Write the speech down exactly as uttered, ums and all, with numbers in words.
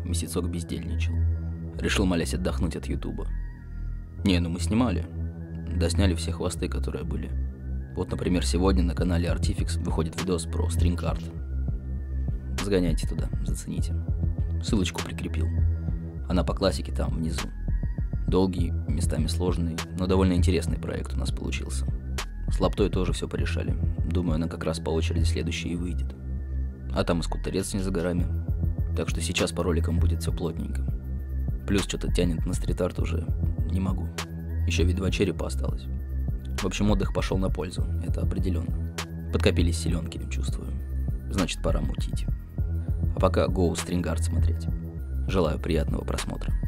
месяцок бездельничал. Решил, молясь, отдохнуть от ютуба. Не, ну мы снимали. Досняли все хвосты, которые были. Вот, например, сегодня на канале Artifix выходит видос про стринг-арт. Сгоняйте туда, зацените. Ссылочку прикрепил. Она по классике там, внизу. Долгий, местами сложный, но довольно интересный проект у нас получился. С лаптой тоже все порешали. Думаю, она как раз по очереди следующей и выйдет. А там и скутерец не за горами. Так что сейчас по роликам будет все плотненько. Плюс что-то тянет на стрит-арт уже не могу. Еще ведь два черепа осталось. В общем, отдых пошел на пользу, это определенно. Подкопились селенки, чувствую. Значит, пора мутить. А пока гоу стринг-арт смотреть. Желаю приятного просмотра.